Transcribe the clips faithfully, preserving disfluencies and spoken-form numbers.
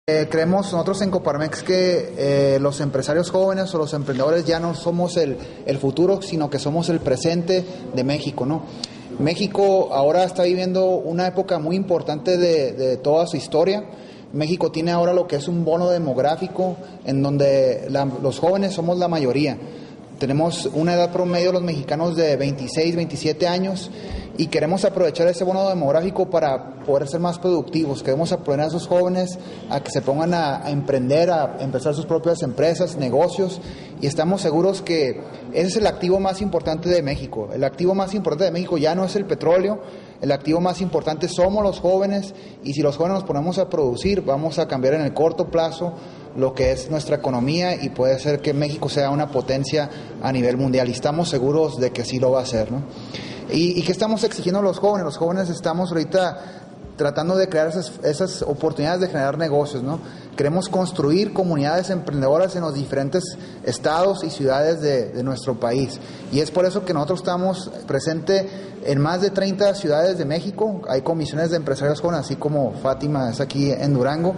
Eh, creemos nosotros en Coparmex que eh, los empresarios jóvenes o los emprendedores ya no somos el, el futuro, sino que somos el presente de México, ¿no? México ahora está viviendo una época muy importante de, de toda su historia. México tiene ahora lo que es un bono demográfico en donde la, los jóvenes somos la mayoría. Tenemos una edad promedio los mexicanos de veintiséis, veintisiete años y queremos aprovechar ese bono demográfico para poder ser más productivos. Queremos apoyar a esos jóvenes a que se pongan a, a emprender, a empezar sus propias empresas, negocios, y estamos seguros que ese es el activo más importante de México. El activo más importante de México ya no es el petróleo, el activo más importante somos los jóvenes, y si los jóvenes nos ponemos a producir, vamos a cambiar en el corto plazo lo que es nuestra economía y puede ser que México sea una potencia a nivel mundial, y estamos seguros de que sí lo va a hacer, ¿no? ¿Y, y qué estamos exigiendo a los jóvenes? Los jóvenes estamos ahorita tratando de crear esas, esas oportunidades de generar negocios, ¿no? Queremos construir comunidades emprendedoras en los diferentes estados y ciudades de, de nuestro país, y es por eso que nosotros estamos presentes en más de treinta ciudades de México. Hay comisiones de empresarios jóvenes, así como Fátima es aquí en Durango,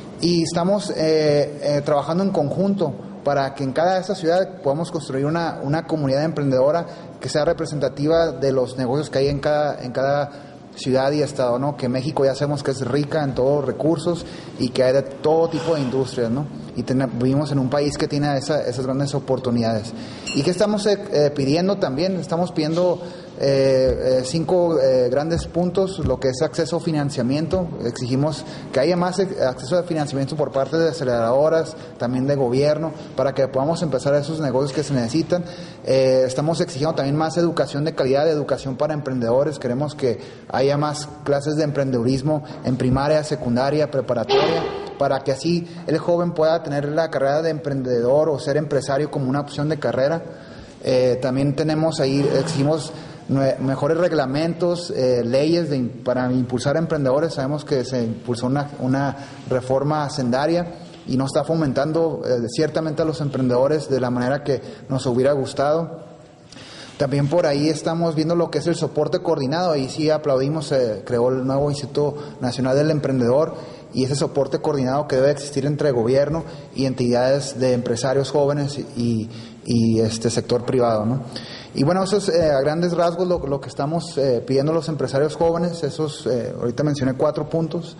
y estamos eh, eh, trabajando en conjunto para que en cada de esas ciudades podamos construir una, una comunidad emprendedora que sea representativa de los negocios que hay en cada, en cada ciudad y estado, ¿no? Que México ya sabemos que es rica en todos los recursos y que hay de todo tipo de industrias, ¿no? Y ten, vivimos en un país que tiene esa, esas grandes oportunidades. ¿Y qué estamos eh, pidiendo también? Estamos pidiendo eh, eh, cinco eh, grandes puntos, lo que es acceso a financiamiento. Exigimos que haya más acceso a financiamiento por parte de aceleradoras, también de gobierno, para que podamos empezar esos negocios que se necesitan. Eh, estamos exigiendo también más educación de calidad, de educación para emprendedores. Queremos que haya más clases de emprendedurismo en primaria, secundaria, preparatoria, para que así el joven pueda tener la carrera de emprendedor o ser empresario como una opción de carrera. Eh, también tenemos ahí, exigimos mejores reglamentos, eh, leyes de, para impulsar a emprendedores. Sabemos que se impulsó una, una reforma hacendaria y no está fomentando eh, ciertamente a los emprendedores de la manera que nos hubiera gustado. También por ahí estamos viendo lo que es el soporte coordinado. Ahí sí aplaudimos, se eh, creó el nuevo Instituto Nacional del Emprendedor, y ese soporte coordinado que debe existir entre gobierno y entidades de empresarios jóvenes y, y este sector privado, ¿no? Y bueno, eso es eh, a grandes rasgos lo, lo que estamos eh, pidiendo a los empresarios jóvenes. Esos, eh, ahorita mencioné cuatro puntos.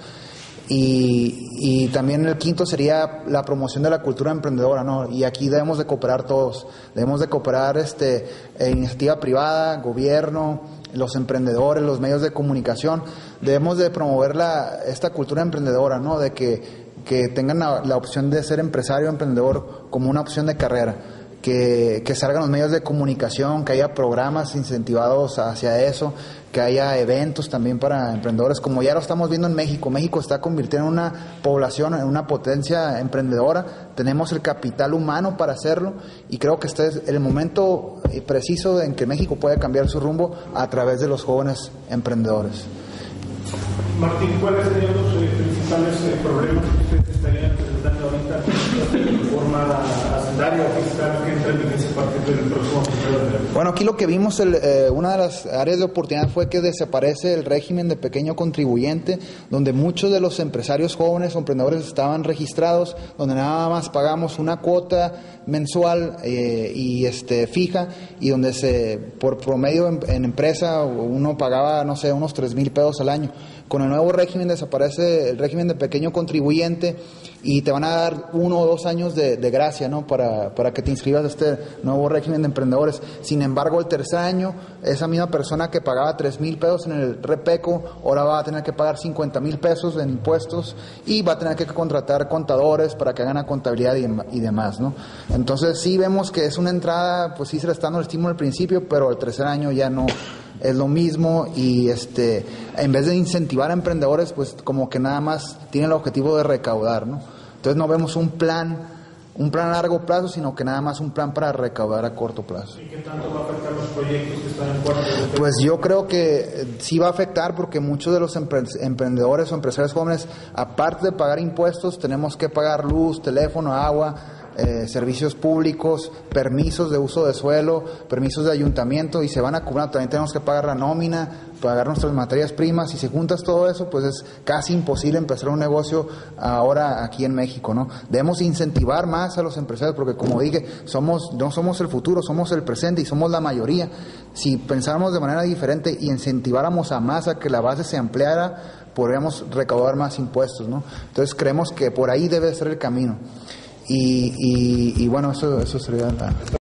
Y, y también el quinto sería la promoción de la cultura emprendedora, ¿no? Y aquí debemos de cooperar todos, debemos de cooperar este, eh, iniciativa privada, gobierno, los emprendedores, los medios de comunicación. Debemos de promover la, esta cultura emprendedora, ¿no? De que, que tengan la, la opción de ser empresario, emprendedor como una opción de carrera. Que, que salgan los medios de comunicación, que haya programas incentivados hacia eso, que haya eventos también para emprendedores, como ya lo estamos viendo en México. México está convirtiendo en una población, en una potencia emprendedora. Tenemos el capital humano para hacerlo, y creo que este es el momento preciso en que México puede cambiar su rumbo a través de los jóvenes emprendedores. Martín, ¿cuáles serían los eh, principales eh, problemas que ustedes estarían presentando ahorita de forma hacendaria o fiscal que entran en ese partir del próximo periodo? Bueno, aquí lo que vimos, el, eh, una de las áreas de oportunidad fue que desaparece el régimen de pequeño contribuyente, donde muchos de los empresarios jóvenes o emprendedores estaban registrados, donde nada más pagamos una cuota mensual eh, y este fija, y donde se por promedio en, en empresa uno pagaba, no sé, unos tres mil pesos al año. Con el nuevo régimen desaparece el régimen de pequeño contribuyente y te van a dar uno o dos años de, de gracia, ¿no? Para, para que te inscribas a este nuevo régimen de emprendedores. Sin embargo, el tercer año, esa misma persona que pagaba tres mil pesos en el Repeco, ahora va a tener que pagar cincuenta mil pesos en impuestos, y va a tener que contratar contadores para que hagan la contabilidad y, y demás, ¿no? Entonces sí vemos que es una entrada, pues sí se le está dando el estímulo al principio, pero el tercer año ya no es lo mismo, y este en vez de incentivar a emprendedores, pues como que nada más tiene el objetivo de recaudar, ¿no? Entonces no vemos un plan un plan a largo plazo, sino que nada más un plan para recaudar a corto plazo. ¿Y qué tanto va a afectar los proyectos que están en cuarto? Pues yo creo que sí va a afectar, porque muchos de los empre- emprendedores o empresarios jóvenes, aparte de pagar impuestos, tenemos que pagar luz, teléfono, agua, eh, servicios públicos, permisos de uso de suelo, permisos de ayuntamiento, y se van acumulando. También tenemos que pagar la nómina, pagar nuestras materias primas, y si juntas todo eso, pues es casi imposible empezar un negocio ahora aquí en México, ¿no? Debemos incentivar más a los empresarios, porque como dije, somos, no somos el futuro, somos el presente y somos la mayoría. Si pensáramos de manera diferente y incentiváramos a más a que la base se ampliara, podríamos recaudar más impuestos, ¿no? Entonces creemos que por ahí debe ser el camino. Y, y, y bueno, eso, eso sería la...